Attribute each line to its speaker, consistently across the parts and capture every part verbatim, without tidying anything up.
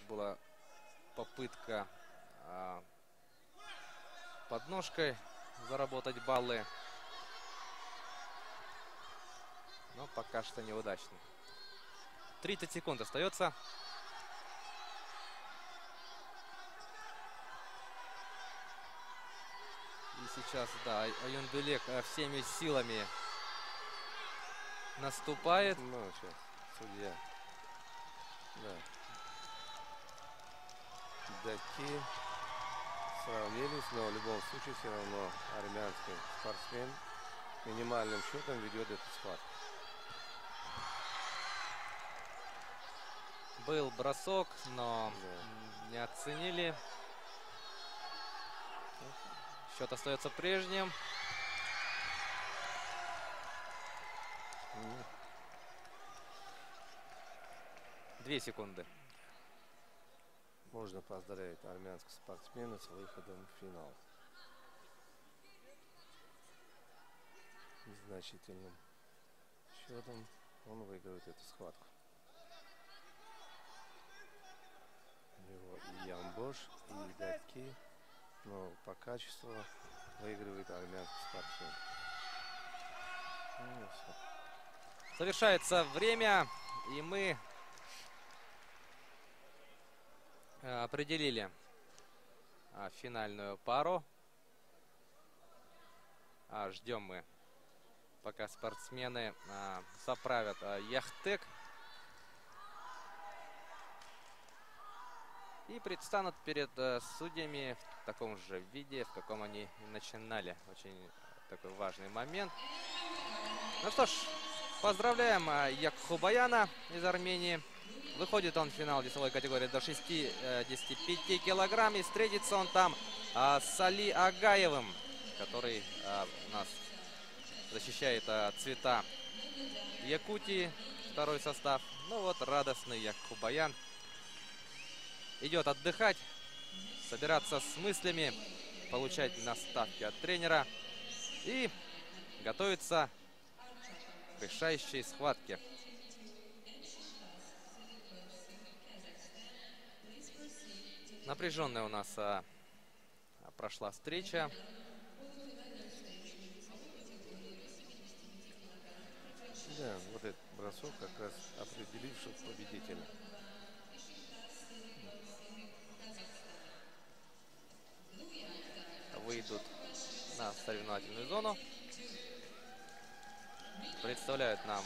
Speaker 1: была попытка а, подножкой заработать баллы. Но пока что неудачно. тридцать секунд остается. И сейчас, да, Аюнбелек всеми силами наступает.
Speaker 2: Ну, сейчас судья. Да. Даки сравнились, но в любом случае все равно армянский спортсмен минимальным счетом ведет эту схватку.
Speaker 1: Был бросок, но
Speaker 2: Да.
Speaker 1: не оценили. Счет остается прежним. Две секунды.
Speaker 2: Можно поздравить армянского спортсмена с выходом в финал. Значительным счетом он выигрывает эту схватку. Его и Ямбош, и Даки, но по качеству выигрывает армянский спортсмен. Ну,
Speaker 1: Завершается время, и мы определили финальную пару. Ждем мы, пока спортсмены заправят яхтек и предстанут перед судьями в таком же виде, в каком они начинали. Очень такой важный момент. Ну что ж, поздравляем Якхубаяна из Армении. Выходит он в финал весовой категории до шестидесяти пяти килограмм. И встретится он там а, с Али Агаевым, который а, у нас защищает а, цвета Якутии, второй состав. Ну вот, радостный Якхубаян идет отдыхать, собираться с мыслями, получать наставки от тренера и готовиться к решающей схватке. Напряженная у нас а, прошла встреча.
Speaker 2: да, вот этот бросок как раз определивший победителя.
Speaker 1: Выйдут на соревновательную зону. Представляют нам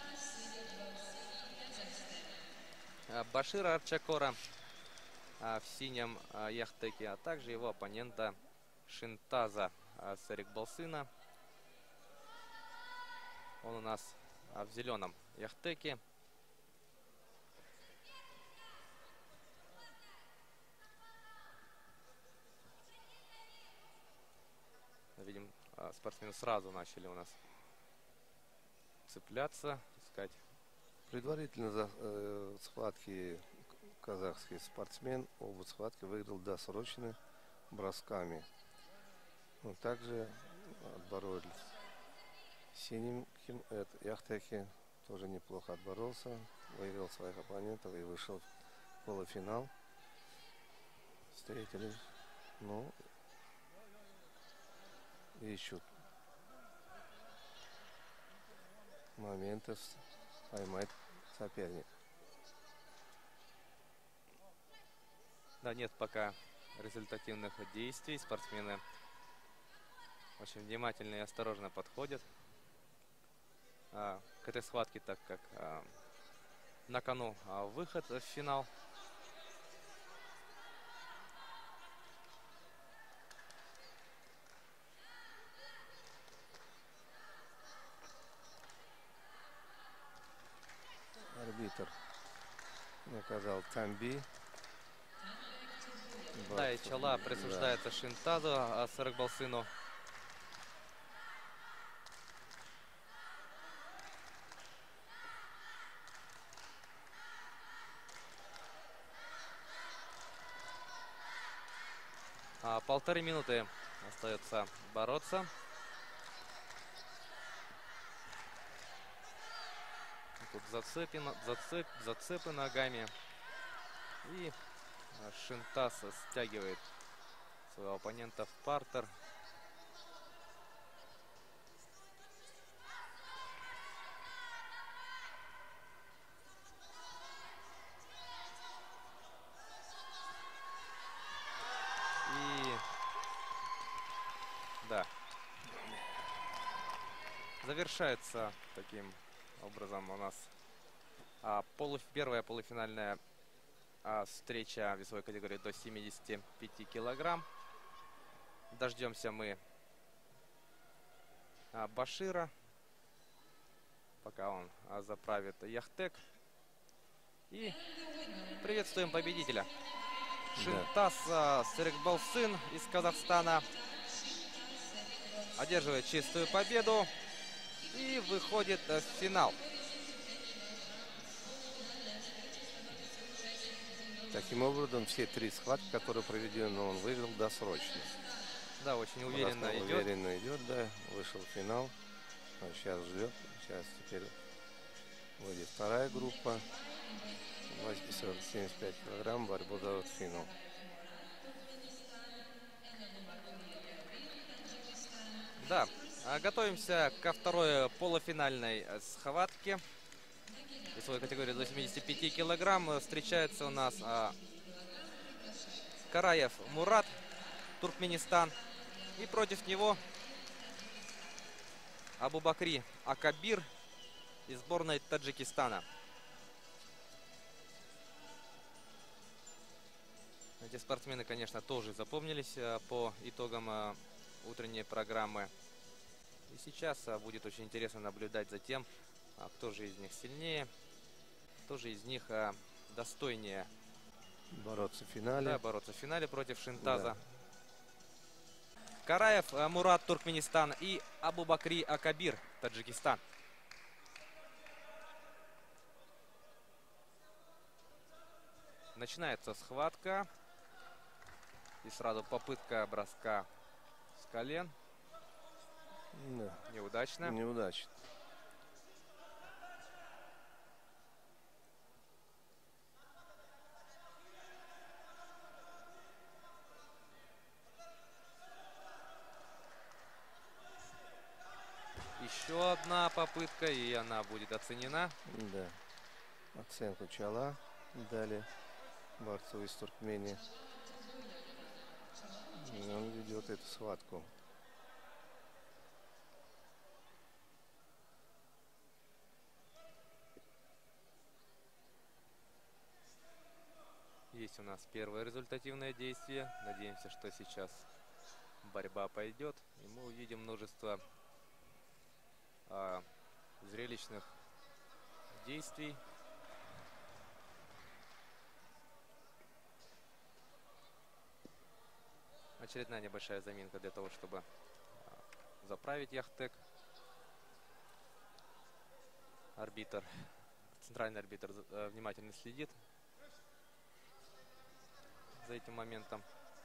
Speaker 1: Башира Арчакора в синем яхтеке, а также его оппонента Шинтаза Сарикбалсына. Он у нас в зеленом яхтеке. Видим, спортсмены сразу начали у нас цепляться, искать.
Speaker 2: Предварительно за э, схватки казахский спортсмен оба схватки выиграл досрочно бросками. Но также отборолись синим яхтеке, тоже неплохо отборолся, выиграл своих оппонентов и вышел в полуфинал. Встретились, ну, ищут моментов поймать соперника.
Speaker 1: Да, нет пока результативных действий. Спортсмены очень внимательно и осторожно подходят а, к этой схватке, так как а, на кону а, выход в финал.
Speaker 2: Арбитр наказал Тамби.
Speaker 1: Да, и чола присуждается, да, Шинтазу, а Сарикбалсыну. А, полторы минуты остается бороться. Тут зацепи, зацеп, зацепы ногами. И Шинтас стягивает своего оппонента в партер. И да, завершается таким образом у нас а, полу, первая полуфинальная а, встреча весовой категории до семидесяти пяти килограмм. Дождемся мы а, Башира, пока он а, заправит Яхтек. И приветствуем победителя. Шинтас а, Серикболсын из Казахстана одерживает чистую победу и выходит в финал.
Speaker 2: Таким образом, все три схватки, которые проведены, он выиграл досрочно.
Speaker 1: Да, очень уверенно идет.
Speaker 2: Уверенно идет, да. Вышел в финал. Он сейчас ждет. Сейчас теперь выйдет вторая группа. семьдесят пять килограмм. Борьбу дают в финал.
Speaker 1: Да, готовимся ко второй полуфинальной схватке. В весовой категории до семидесяти пяти килограмм встречается у нас а, Караев Мурат, Туркменистан. И против него Абубакри Акабир из сборной Таджикистана. Эти спортсмены, конечно, тоже запомнились а, по итогам а, утренней программы. И сейчас а, будет очень интересно наблюдать за тем, а, кто же из них сильнее, кто же из них а, достойнее
Speaker 2: бороться в финале.
Speaker 1: Да, бороться в финале против Шинтаза. Да. Караев а, Мурат, Туркменистан, и Абубакри Акабир, Таджикистан. Начинается схватка. И сразу попытка броска с колен.
Speaker 2: Да.
Speaker 1: Неудачно.
Speaker 2: Неудачно.
Speaker 1: Еще одна попытка, и она будет оценена.
Speaker 2: Да. Оценку чала дали борцу из Туркмении. И он ведет эту схватку.
Speaker 1: Есть у нас первое результативное действие. Надеемся, что сейчас борьба пойдет, и мы увидим множество а, зрелищных действий. Очередная небольшая заминка для того, чтобы а, заправить Яхтек. Арбитр, центральный арбитр а, внимательно следит за этим моментом.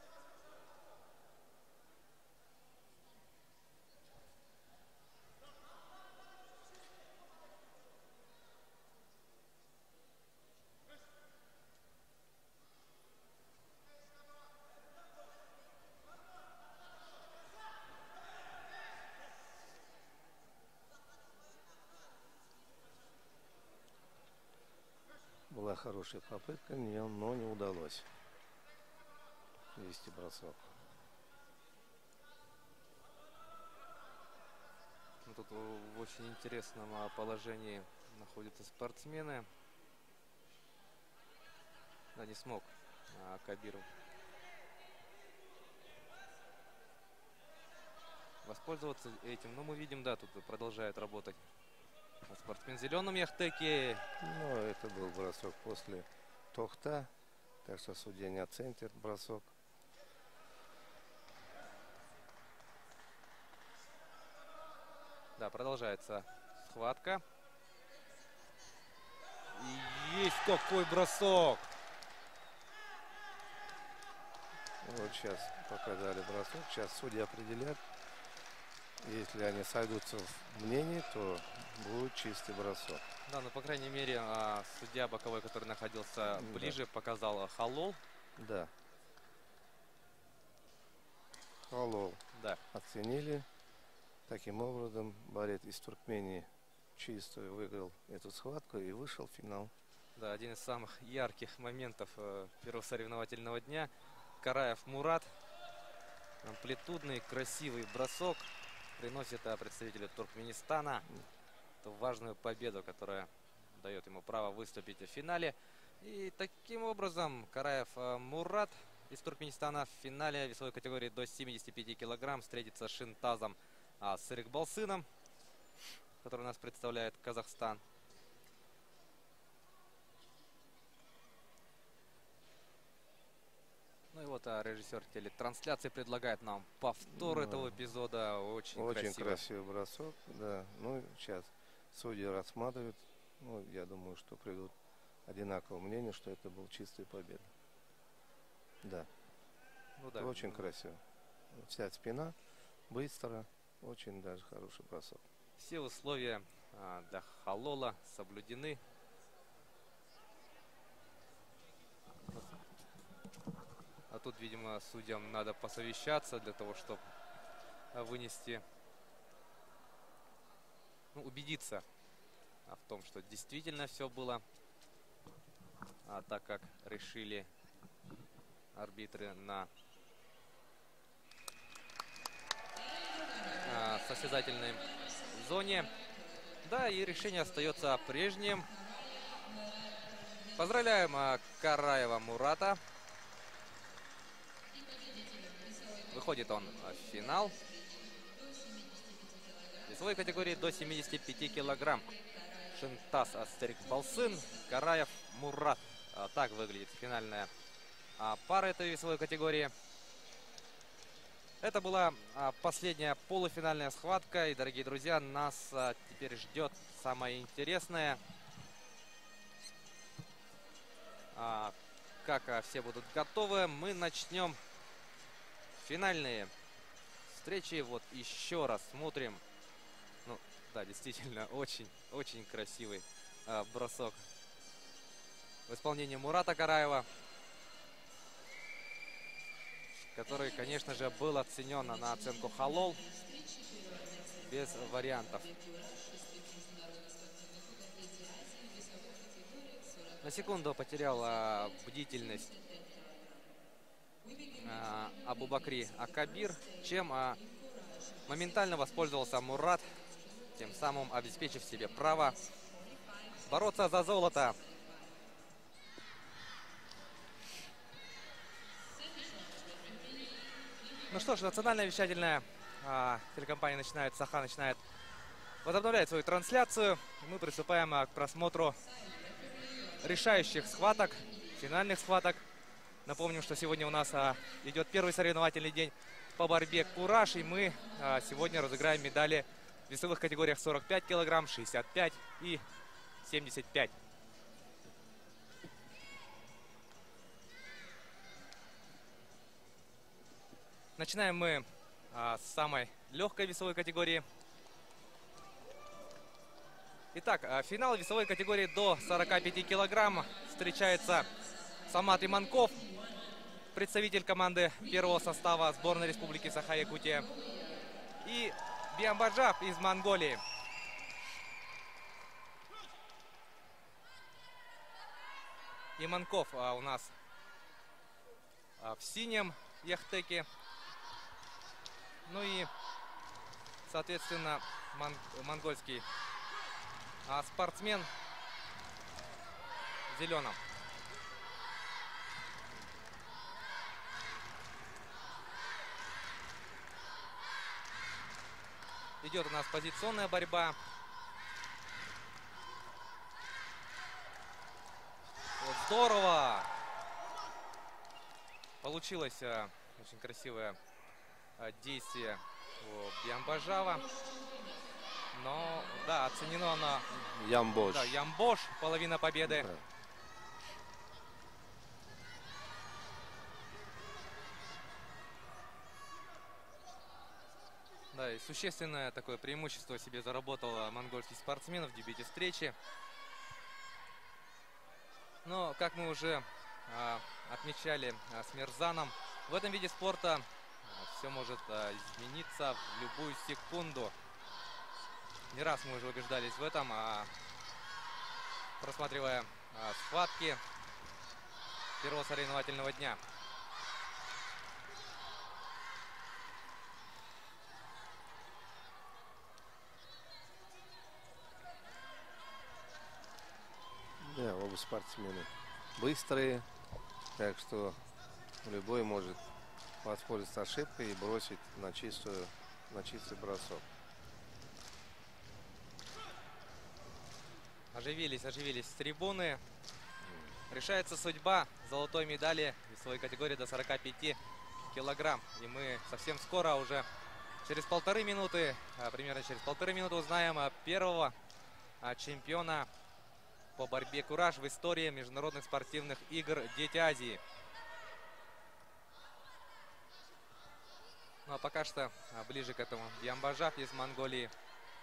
Speaker 2: Была хорошая попытка, но не удалось вести бросок.
Speaker 1: Тут в очень интересном положении находятся спортсмены. Да, не смог а, Кабиров воспользоваться этим. Но мы видим, да, тут продолжает работать спортсмен в зеленом Яхтеке.
Speaker 2: Ну, это был бросок после тохта, так что судья не оценит этот бросок.
Speaker 1: Да, продолжается схватка. И есть какой бросок!
Speaker 2: Вот сейчас показали бросок. Сейчас судьи определят. Если они сойдутся в мнении, то будет чистый бросок.
Speaker 1: Да, ну, по крайней мере, судья боковой, который находился ближе, да, показал халол.
Speaker 2: Да. Халол
Speaker 1: Да.
Speaker 2: оценили. Таким образом, борец из Туркмении чисто выиграл эту схватку и вышел в финал.
Speaker 1: Да, один из самых ярких моментов э, первого соревновательного дня. Караев Мурат. Амплитудный, красивый бросок приносит а, представителю Туркменистана эту важную победу, которая дает ему право выступить в финале. И таким образом Караев а, Мурат из Туркменистана в финале весовой категории до семидесяти пяти килограмм встретится с Шинтазом а, Сырыкбалсыном, который нас представляет Казахстан. Ну и вот а, режиссер телетрансляции предлагает нам повтор
Speaker 2: Да.
Speaker 1: этого эпизода. Очень,
Speaker 2: Очень
Speaker 1: красиво.
Speaker 2: красивый бросок, да. Ну, сейчас судьи рассматривают. Ну, я думаю, что придут одинаковое мнение, что это был чистая победа. Да,
Speaker 1: Ну да.
Speaker 2: очень красиво. Вся спина, быстро, очень даже хороший бросок.
Speaker 1: Все условия а, для халола соблюдены. А тут, видимо, судьям надо посовещаться для того, чтобы вынести, ну, убедиться а, в том, что действительно все было а, так, как решили арбитры на а, состязательной зоне. Да, и решение остается прежним. Поздравляем а, Караева Мурата. Выходит он в финал. В весовой категории до семидесяти пяти килограмм. Шинтаз Сырыкбалсын, Караев Мурат. А, так выглядит финальная а, пара этой весовой категории. Это была а, последняя полуфинальная схватка. И, дорогие друзья, нас а, теперь ждет самое интересное. А, как а, все будут готовы, мы начнем финальные встречи. Вот еще раз смотрим. Ну, да, действительно, очень-очень красивый а, бросок в исполнении Мурата Караева, который, конечно же, был оценен на оценку халол без вариантов. На секунду потерял а, бдительность а, Абубакри Акабир, чем а, моментально воспользовался Мурат, тем самым обеспечив себе право бороться за золото. Ну что ж, национальная вещательная а, телекомпания начинает, Саха начинает возобновлять свою трансляцию. Мы приступаем а, к просмотру решающих схваток, финальных схваток. Напомним, что сегодня у нас а, идет первый соревновательный день по борьбе «Кураж». И мы а, сегодня разыграем медали в весовых категориях сорок пять килограмм, шестьдесят пять и семьдесят пять. Начинаем мы а, с самой легкой весовой категории. Итак, а, финал весовой категории до сорока пяти килограмм встречается Самат Иманков, представитель команды первого состава сборной Республики Саха-Якутия, и Биамбаджав из Монголии. Иманков а, у нас а, в синем яхтеке. Ну и, соответственно, мон монгольский а, спортсмен в зеленом. Идет у нас позиционная борьба. Вот здорово! Получилось а, очень красивое а, действие у Биамбаджава. Но, да, оценено оно.
Speaker 2: Ямбош.
Speaker 1: Да, Ямбош, половина победы.
Speaker 2: Да.
Speaker 1: Да, и существенное такое преимущество себе заработал монгольский спортсмен в дебюте встречи. Но, как мы уже а, отмечали а, с Мирзаном, в этом виде спорта а, все может а, измениться в любую секунду. Не раз мы уже убеждались в этом, а, просматривая а, схватки первого соревновательного дня.
Speaker 2: Да, оба спортсмены быстрые, так что любой может воспользоваться ошибкой и бросить на чистую, на чистый бросок.
Speaker 1: Оживились, оживились с трибуны. Решается судьба золотой медали в весовой категории до сорока пяти килограмм. И мы совсем скоро, уже через полторы минуты, примерно через полторы минуты узнаем первого чемпиона по борьбе «Кураж» в истории международных спортивных игр «Дети Азии». Ну а пока что ближе к этому Бьямбажав из Монголии.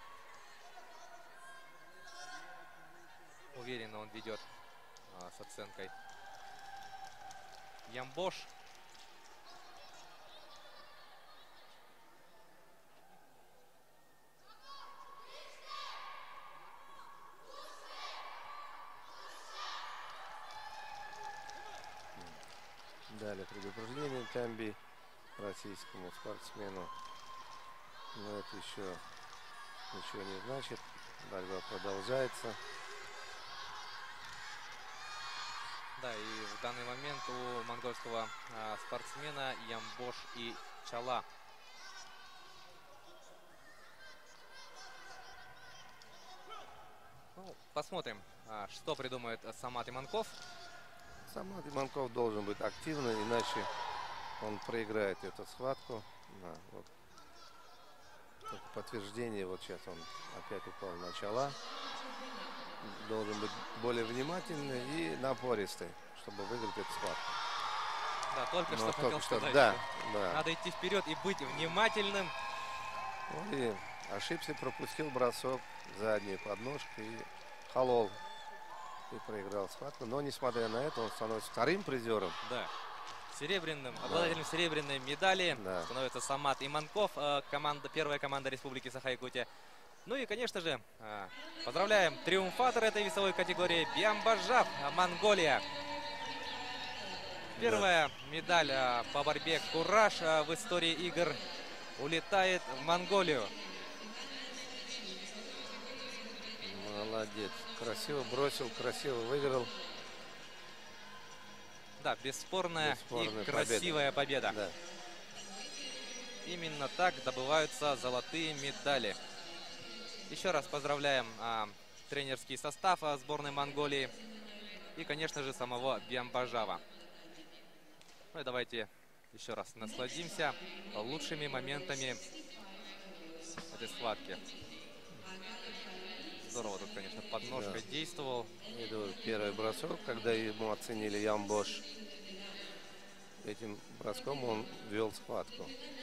Speaker 1: Уверенно он ведет а, с оценкой Ямбош.
Speaker 2: Дали предупреждение Тамби, российскому спортсмену. Но это еще ничего не значит. Борьба продолжается.
Speaker 1: Да, и в данный момент у монгольского а, спортсмена Ямбош и Чала. Ну, посмотрим, а, что придумает Самат Иманков.
Speaker 2: Самат Иманков должен быть активным, иначе он проиграет эту схватку. Да, вот. Это подтверждение, вот сейчас он опять упал на Чала. Должен быть более внимательный и напористый, чтобы выиграть эту схватку.
Speaker 1: Да, только
Speaker 2: Но
Speaker 1: что
Speaker 2: только
Speaker 1: хотел
Speaker 2: что,
Speaker 1: сказать,
Speaker 2: да,
Speaker 1: что
Speaker 2: да.
Speaker 1: надо идти вперед и быть внимательным.
Speaker 2: Ну и ошибся, пропустил бросок, заднюю подножку и холол. И проиграл схватку. Но несмотря на это, он становится вторым призером.
Speaker 1: Да. Серебряным,
Speaker 2: Да.
Speaker 1: обладателем серебряной медали
Speaker 2: Да.
Speaker 1: становится Самат Иманков, команда, первая команда Республики Саха-Якутия. Ну и, конечно же, поздравляем триумфатора этой весовой категории Бьямбажав, Монголия. Первая медаль по борьбе «Кураж» в истории игр улетает в Монголию.
Speaker 2: Молодец. Красиво бросил, красиво выиграл.
Speaker 1: Да, бесспорная,
Speaker 2: Бесспорная
Speaker 1: и красивая победа.
Speaker 2: победа. Да.
Speaker 1: Именно так добываются золотые медали. Еще раз поздравляем а, тренерский состав а, сборной Монголии и, конечно же, самого Бьямбажава. Ну и давайте еще раз насладимся лучшими моментами этой схватки. Здорово тут, конечно, подножка
Speaker 2: Да.
Speaker 1: действовал.
Speaker 2: Это первый бросок, когда ему оценили Ямбош. Этим броском он вел схватку.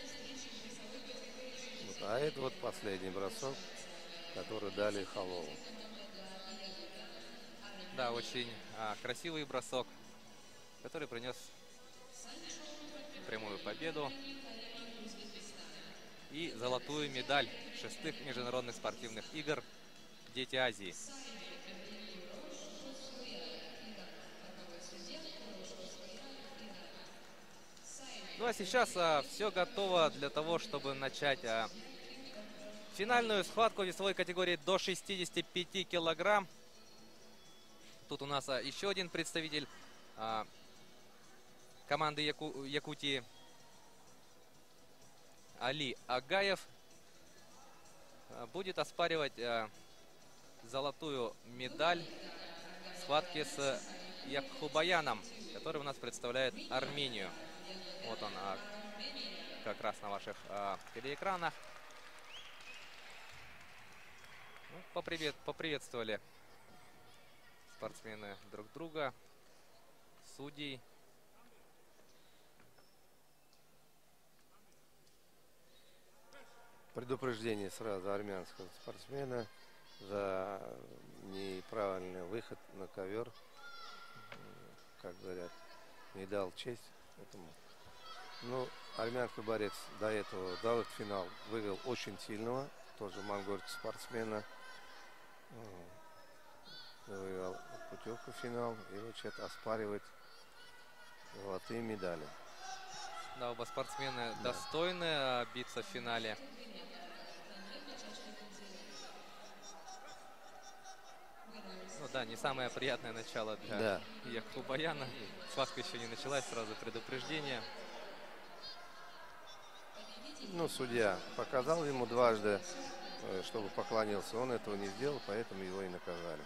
Speaker 2: Вот, а это вот последний бросок, который дали Холову.
Speaker 1: Да, очень а, красивый бросок, который принес прямую победу и золотую медаль шестых международных спортивных игр «Дети Азии». Ну а сейчас а, все готово для того, чтобы начать а, финальную схватку весовой категории до шестидесяти пяти килограмм. Тут у нас а, еще один представитель а, команды Яку Якутии, Али Агаев, а, будет оспаривать а, золотую медаль в схватке с Якхубаяном, который у нас представляет Армению. Вот он а, как раз на ваших а, телеэкранах. Ну, попривет, поприветствовали спортсмены друг друга, судей.
Speaker 2: Предупреждение сразу армянского спортсмена за неправильный выход на ковер. Как говорят, не дал честь этому. Ну, армянский борец до этого, до этого финал выиграл очень сильного, тоже монгольского спортсмена. Выиграл путевку в финал и вот сейчас оспаривает золотые медали.
Speaker 1: Да, оба спортсмена
Speaker 2: Да.
Speaker 1: достойны биться в финале. Ну да, не самое приятное начало для
Speaker 2: Да.
Speaker 1: Якхубаяна. Схватка еще не началась, сразу предупреждение.
Speaker 2: Ну, судья показал ему дважды, чтобы поклонился. Он этого не сделал, поэтому его и наказали.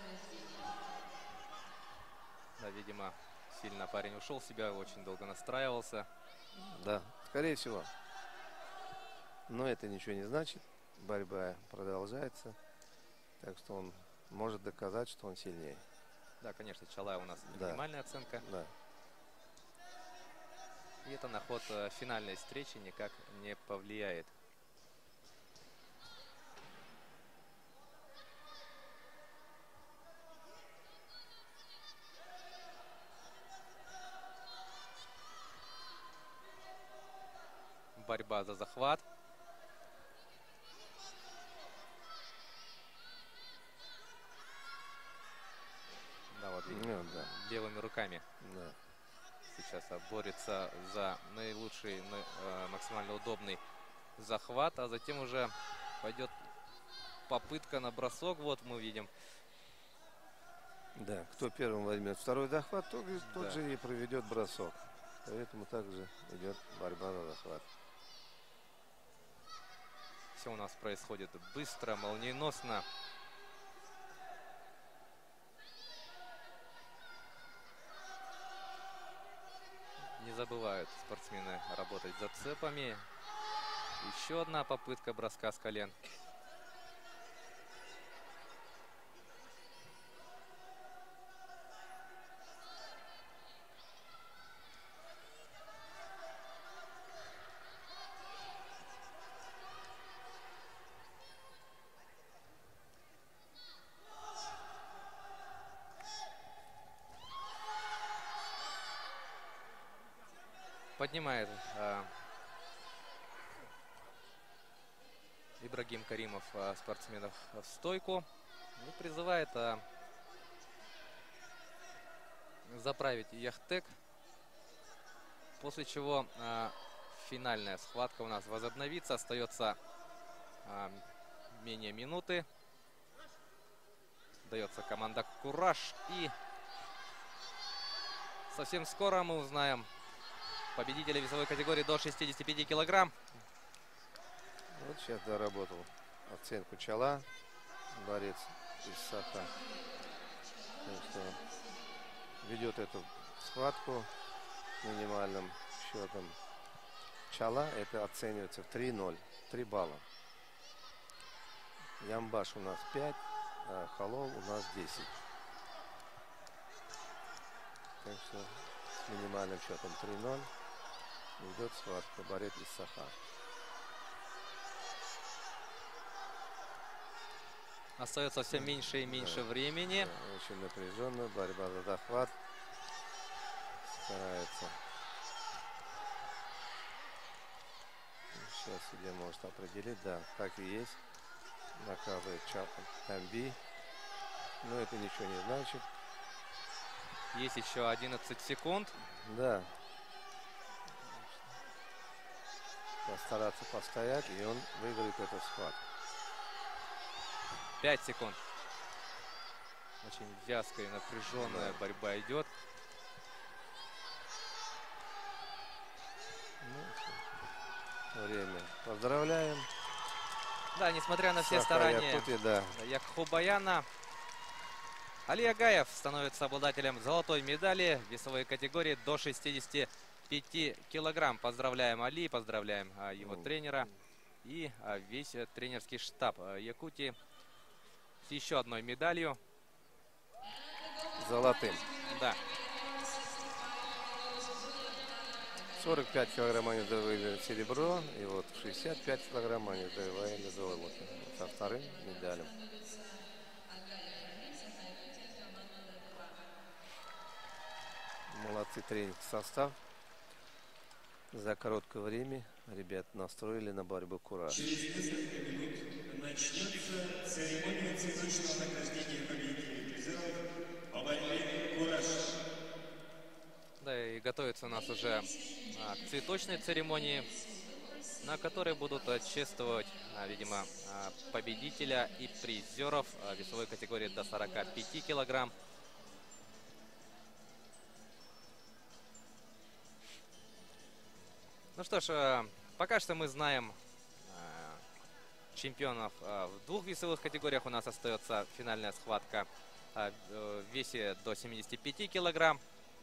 Speaker 1: Да, видимо, сильно парень ушел в себя, очень долго настраивался.
Speaker 2: Да, скорее всего. Но это ничего не значит. Борьба продолжается. Так что он может доказать, что он сильнее.
Speaker 1: Да, конечно, Чалай у нас
Speaker 2: Да.
Speaker 1: минимальная оценка.
Speaker 2: Да.
Speaker 1: И это на ход э, финальной встречи никак не повлияет. Борьба за захват. Да, вот видим,
Speaker 2: Ну, да.
Speaker 1: левыми руками
Speaker 2: Да.
Speaker 1: сейчас борется за наилучший, на- э, максимально удобный захват, а затем уже пойдет попытка на бросок. Вот мы видим.
Speaker 2: Да, кто первым возьмет второй захват, тот, же- тот
Speaker 1: Да.
Speaker 2: же и проведет бросок. Поэтому также идет борьба за захват.
Speaker 1: Все у нас происходит быстро, молниеносно. Не забывают спортсмены работать зацепами. Еще одна попытка броска с колен. Поднимает а, Ибрагим Каримов а, спортсменов в стойку. И призывает а, заправить яхтек. После чего а, финальная схватка у нас возобновится. Остается а, менее минуты. Дается команда «Кураж». И совсем скоро мы узнаем победителя весовой категории до шестидесяти пяти килограмм.
Speaker 2: Вот сейчас доработал оценку Чала, борец из Саха. Так что ведет эту схватку минимальным счетом. Чала это оценивается в три ноль, три балла. Ямбаш у нас пять, а Халол у нас десять. Так что с минимальным счетом три ноль идет схватка борец из Саха.
Speaker 1: Остается все меньше и меньше
Speaker 2: Да.
Speaker 1: времени.
Speaker 2: Да, очень напряженно, борьба за захват. Старается. Сейчас судья может определить, да, так и есть. Наказывает Тамби. Но это ничего не значит.
Speaker 1: Есть еще одиннадцать секунд.
Speaker 2: Да. Постараться постоять, и он выиграет эту схватку.
Speaker 1: пять секунд. Очень вязкая и напряженная
Speaker 2: Да.
Speaker 1: борьба идет.
Speaker 2: Ну, время. Поздравляем.
Speaker 1: Да, несмотря на все
Speaker 2: Саха
Speaker 1: старания
Speaker 2: Якути, да.
Speaker 1: Якхубаяна, Али Агаев становится обладателем золотой медали в весовой категории до шестидесяти пяти килограмм. Поздравляем Али, поздравляем а, его тренера и а, весь а, тренерский штаб а, Якутии с еще одной медалью.
Speaker 2: Золотым.
Speaker 1: Да,
Speaker 2: сорок пять килограмм они завоевали серебро, и вот шестьдесят пять килограмм они завоевали золото со вторым медалем. Молодцы тренинг состав. За короткое время ребят настроили на борьбу «Кураж».
Speaker 3: Через несколько минут начнется церемония цветочного награждения победителей и призеров по борьбе «Кураж».
Speaker 1: Да, и готовится у нас уже а, к цветочной церемонии, на которой будут а, чествовать, а, видимо, а, победителя и призеров а, весовой категории до сорока пяти килограмм. Ну что ж, а, пока что мы знаем а, чемпионов а, в двух весовых категориях. У нас остается финальная схватка а, в весе до семидесяти пяти килограмм.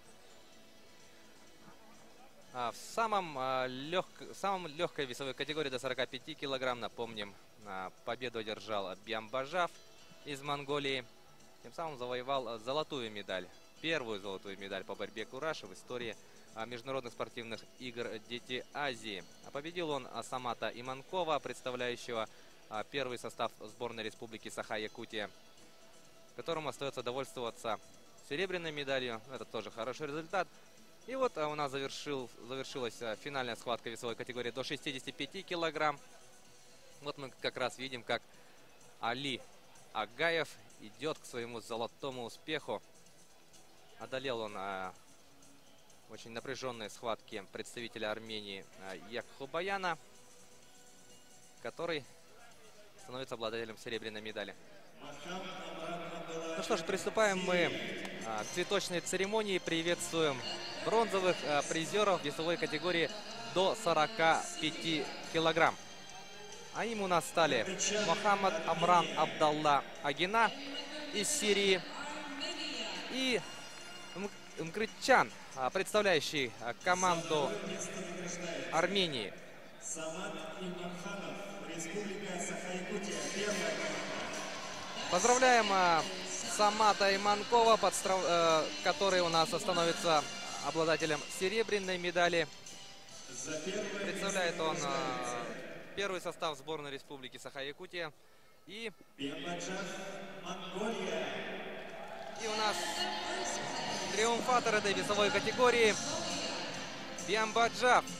Speaker 1: А в самом, а, лег... самом легкой весовой категории до сорока пяти килограмм, напомним, а, победу одержал Биамбажав из Монголии. Тем самым завоевал золотую медаль, первую золотую медаль по борьбе «Кураж» в истории а, международных спортивных игр «Дети Азии». А победил он Самата Иманкова, представляющего а, первый состав сборной Республики Саха-Якутия, которому остается довольствоваться серебряной медалью. Это тоже хороший результат. И вот а, у нас завершил, завершилась а, финальная схватка весовой категории до шестидесяти пяти килограмм. Вот мы как раз видим, как Али Агаев идет к своему золотому успеху. Одолел он а, очень напряженные схватки представителя Армении а, Якхубаяна, который становится обладателем серебряной медали. Ну что ж, приступаем мы а, к цветочной церемонии. Приветствуем бронзовых а, призеров весовой категории до сорока пяти килограмм. А им у нас стали Мохаммад Амран Абдалла Агина из Сирии и Мкрытчан, а, представляющий а, команду Армении.
Speaker 3: Самат Иманханов, Республика Саха-Якутия, первая.
Speaker 1: Поздравляем а, Самата Иманкова, подстрав... э, который у нас становится обладателем серебряной медали. Представляет он а, первый состав сборной Республики Саха-Якутия. И...
Speaker 3: Биамбаджав, Монголия.
Speaker 1: И у нас триумфатор этой весовой категории Биамбаджав,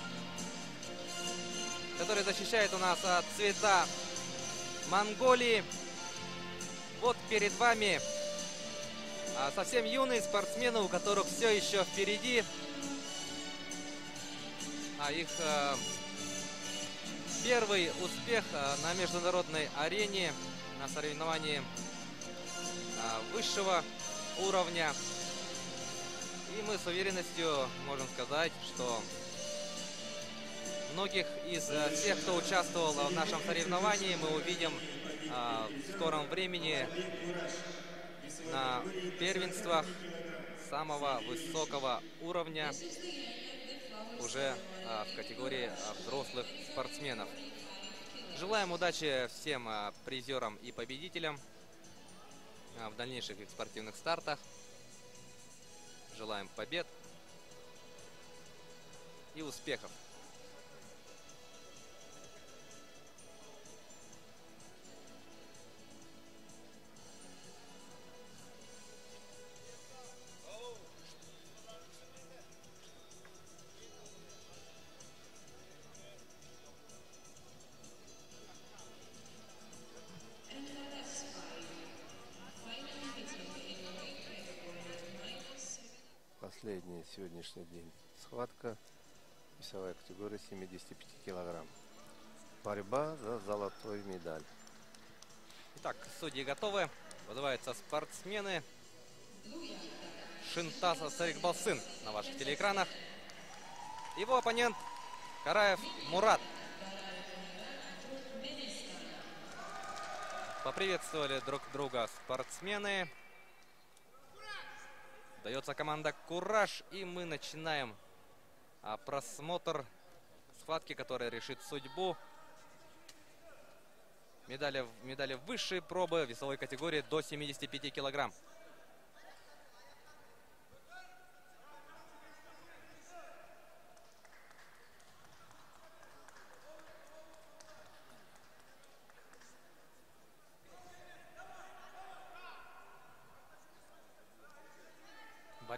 Speaker 1: который защищает у нас от цвета Монголии. Вот перед вами а, совсем юные спортсмены, у которых все еще впереди. А их а, первый успех а, на международной арене, на соревновании а, высшего уровня. И мы с уверенностью можем сказать, что многих из а, тех, кто участвовал в нашем соревновании, мы увидим а, в скором времени на первенствах самого высокого уровня уже а, в категории а, взрослых спортсменов. Желаем удачи всем а, призерам и победителям а, в дальнейших их спортивных стартах. Желаем побед и успехов.
Speaker 2: Последний сегодняшний день схватка, весовая категория семидесяти пяти килограмм. Борьба за золотую медаль.
Speaker 1: Итак, судьи готовы. Вызываются спортсмены. Шинтаса Сарикбалсын на ваших телеэкранах. Его оппонент Караев Мурат. Поприветствовали друг друга спортсмены. Дается команда «Кураж», и мы начинаем а, просмотр схватки, которая решит судьбу. Медали, медали высшей пробы весовой категории до семидесяти пяти килограмм.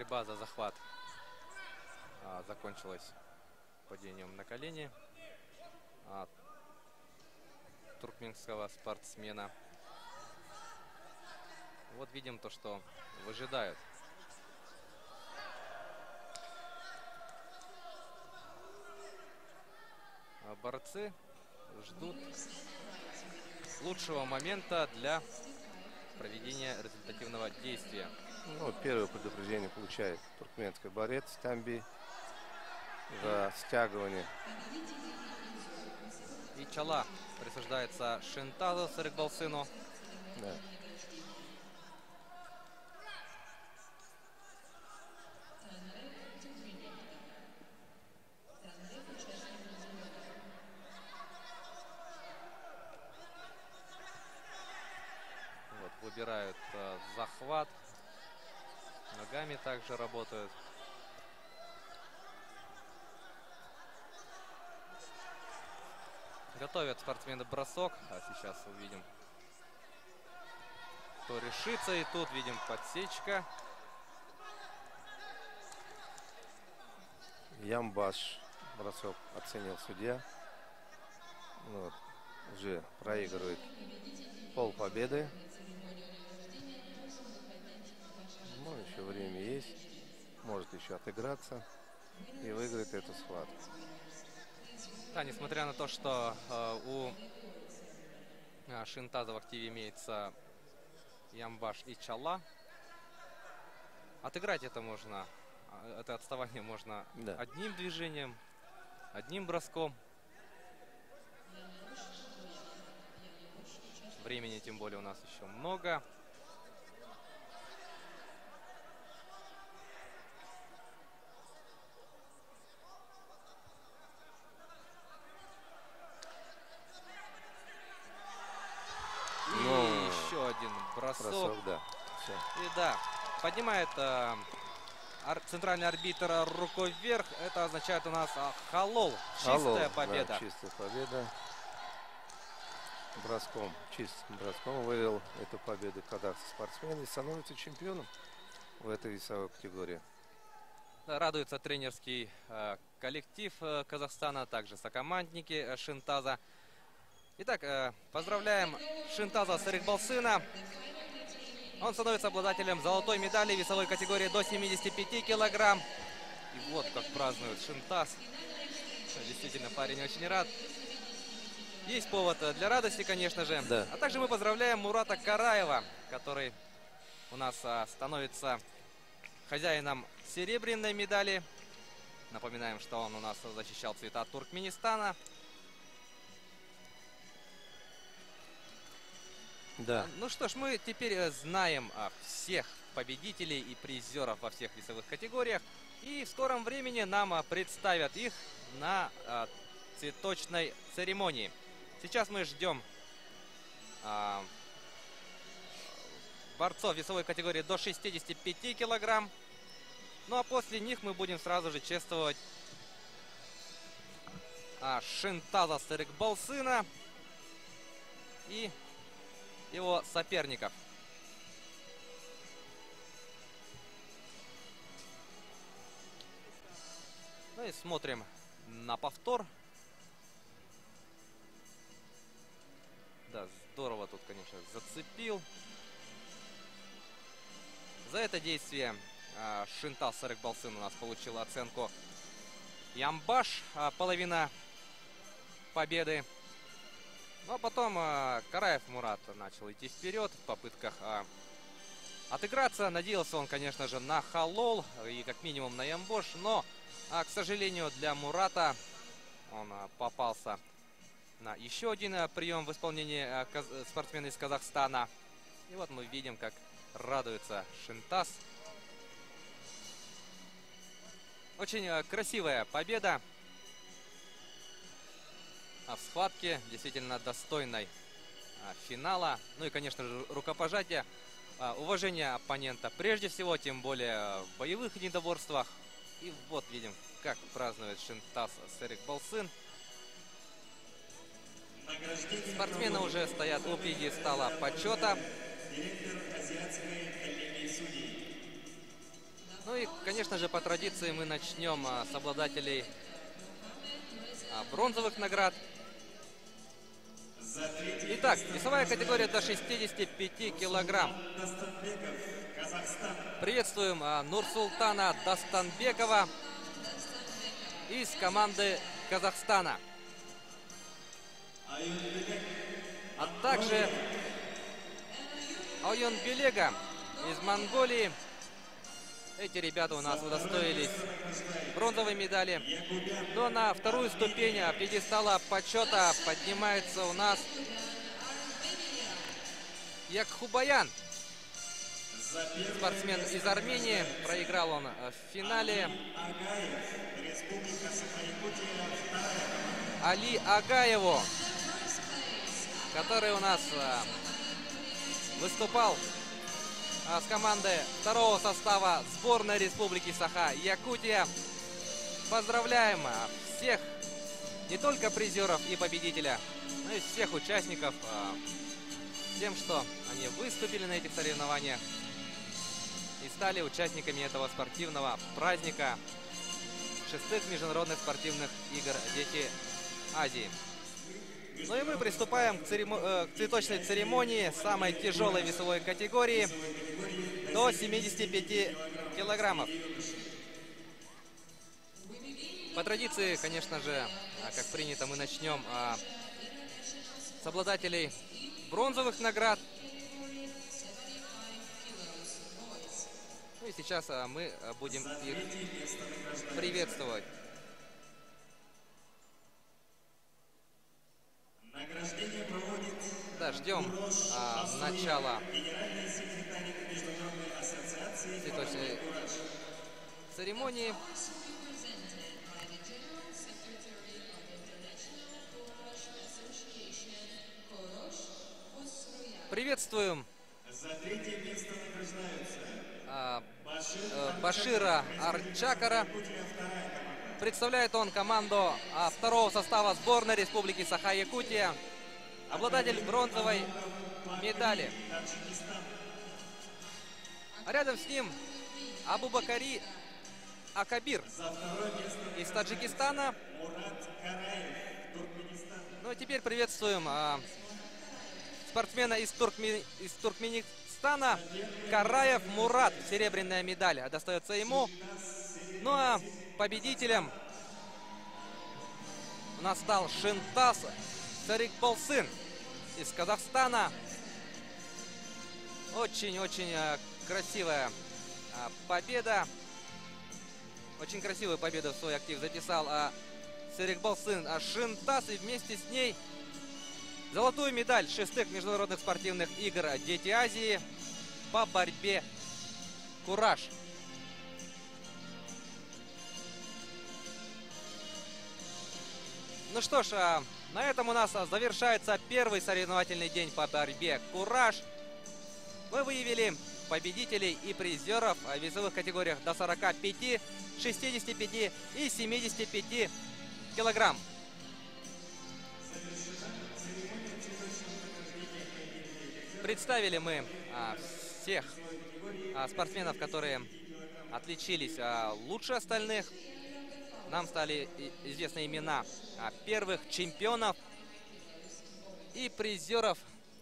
Speaker 1: борьба за захват а, закончилась падением на колени от туркменского спортсмена. Вот видим то, что выжидают. А борцы ждут лучшего момента для проведения результативного действия.
Speaker 2: Ну, первое предупреждение получает туркменский борец Тамби за стягивание.
Speaker 1: И чала присуждается Шинтазу Сарыкбалсыну.
Speaker 2: Да.
Speaker 1: Вот, выбирают э, захват. Ногами также работают. Готовят спортсмены бросок. А сейчас увидим, кто решится. И тут видим подсечка.
Speaker 2: Ямбаш бросок оценил судья. Вот, уже проигрывает пол победы. Ну, еще время есть. Может еще отыграться и выиграть эту схватку.
Speaker 1: Да, несмотря на то, что э, у э, Шинтаза в активе имеется Ямбаш и чала, отыграть это можно, э, это отставание можно
Speaker 2: Да.
Speaker 1: одним движением, одним броском. Времени тем более у нас еще много. И
Speaker 2: Ну,
Speaker 1: еще один бросок.
Speaker 2: Бросок, да. Все.
Speaker 1: И да, поднимает э, ар- центральный арбитр рукой вверх. Это означает у нас а, халол. Чистая
Speaker 2: Алло, да,
Speaker 1: победа.
Speaker 2: чистая победа. Броском, чистым броском вывел эту победу казахский спортсмен и становится чемпионом в этой весовой категории.
Speaker 1: Да, радуется тренерский э, коллектив э, Казахстана, а также сокомандники э, Шинтаза. Итак, э, поздравляем Шинтаза Сарыкбалсына. Он становится обладателем золотой медали весовой категории до семидесяти пяти килограмм. И вот как празднует Шинтаз. Действительно, парень очень рад. Есть повод э, для радости, конечно же.
Speaker 2: Да.
Speaker 1: А также мы поздравляем Мурата Караева, который у нас э, становится хозяином серебряной медали. Напоминаем, что он у нас защищал цвета Туркменистана.
Speaker 2: Да.
Speaker 1: Ну что ж, мы теперь э, знаем а, всех победителей и призеров во всех весовых категориях. И в скором времени нам а, представят их на а, цветочной церемонии. Сейчас мы ждем а, борцов весовой категории до шестидесяти пяти килограмм. Ну а после них мы будем сразу же чествовать а, Шинтаза Сарыкбалсына и его соперников. Ну и смотрим на повтор. Да, здорово тут, конечно, зацепил. За это действие э, Шинтаз Сарыкбалсын у нас получил оценку Ямбаш, э, половина победы. Ну а потом э, Караев Мурат начал идти вперед в попытках э, отыграться. Надеялся он, конечно же, на халол и как минимум на Ямбош. Но, э, к сожалению, для Мурата он э, попался на еще один э, прием в исполнении э, каз спортсмена из Казахстана. И вот мы видим, как радуется Шинтаз. Очень э, красивая победа. А в схватке действительно достойной а, финала. Ну и, конечно же, рукопожатие. А, уважение оппонента прежде всего, тем более в боевых единоборствах. И вот видим, как празднует Шинтаз Сарыкбалсын. Спортсмены уже стоят у пьедестала почета.
Speaker 3: Директор Азиатской коллегии судей.
Speaker 1: Ну и, конечно же, по традиции мы начнем а, с обладателей а, бронзовых наград. Итак, весовая категория до шестидесяти пяти килограмм. Приветствуем а, Нурсултана Дастанбекова из команды Казахстана. А также Ойонбелега из Монголии. Эти ребята у нас удостоились бронзовой медали. Но на вторую ступень пьедестала почета поднимается у нас Якхубаян. Спортсмен из Армении. Проиграл он в финале Али Агаеву, который у нас выступал с команды второго состава сборной Республики Саха-Якутия. Поздравляем всех, не только призеров и победителя, но и всех участников с тем, что они выступили на этих соревнованиях и стали участниками этого спортивного праздника шестых международных спортивных игр «Дети Азии». Ну и мы приступаем к, церемо... э, к цветочной церемонии самой тяжелой весовой категории до семидесяти пяти килограммов. По традиции, конечно же, как принято, мы начнем а, с обладателей бронзовых наград. Ну и сейчас а, мы будем их приветствовать. Да, ждем а, начала цветочной церемонии. Приветствуем а, а, Башира Арчакара. Представляет он команду а, второго состава сборной Республики Саха-Якутия. Обладатель бронзовой медали. А рядом с ним Абубакари Акабир из Таджикистана. Ну а теперь приветствуем а, спортсмена из, Туркме... из Туркменистана Караев Мурат. Серебряная медаль достается ему. Ну а победителем у нас стал Шинтас Царикболсын из Казахстана. Очень-очень красивая а, победа. Очень красивую победу в свой актив записал а, Царикболсын а, Шинтас. И вместе с ней золотую медаль шестых международных спортивных игр «Дети Азии» по борьбе «Кураж». Ну что ж, а, на этом у нас завершается первый соревновательный день по борьбе «Кураж». Мы выявили победителей и призеров в весовых категориях до сорока пяти, шестидесяти пяти и семидесяти пяти килограмм. Представили мы а, всех а, спортсменов, которые отличились а, лучше остальных. Нам стали известны имена а, первых чемпионов и призеров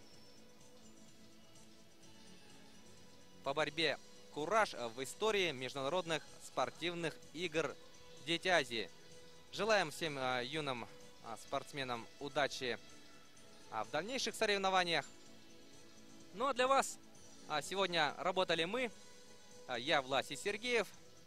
Speaker 1: по борьбе «Кураж» в истории международных спортивных игр «Дети Азии». Желаем всем а, юным а, спортсменам удачи а, в дальнейших соревнованиях. Ну а для вас а, сегодня работали мы, а, я Власий Сергеев.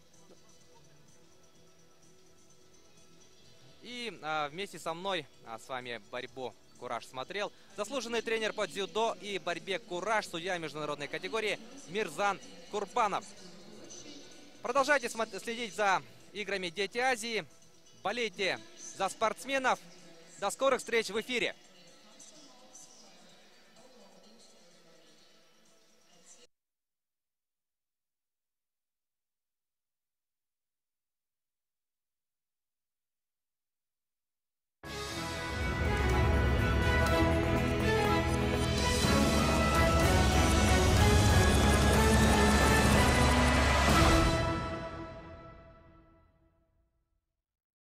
Speaker 1: И а, вместе со мной а, с вами борьбу «Кураж» смотрел заслуженный тренер по дзюдо и борьбе «Кураж», судья международной категории Мирзан Курбанов. Продолжайте следить за играми «Дети Азии». Болейте за спортсменов. До скорых встреч в эфире.